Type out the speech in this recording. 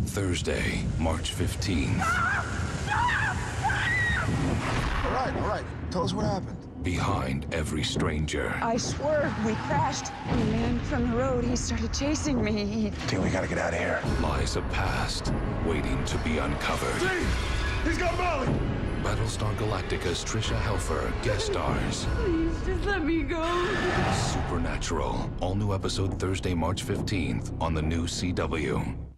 Thursday, March 15th. All right. Tell us what happened. Behind every stranger. I swerved. We crashed. And the man from the road, he started chasing me. Dude, we gotta get out of here. Lies a past waiting to be uncovered. Steve! He's got Molly! Battlestar Galactica's Trisha Helfer guest stars. Please, just let me go. Supernatural. All new episode Thursday, March 15th on the new CW.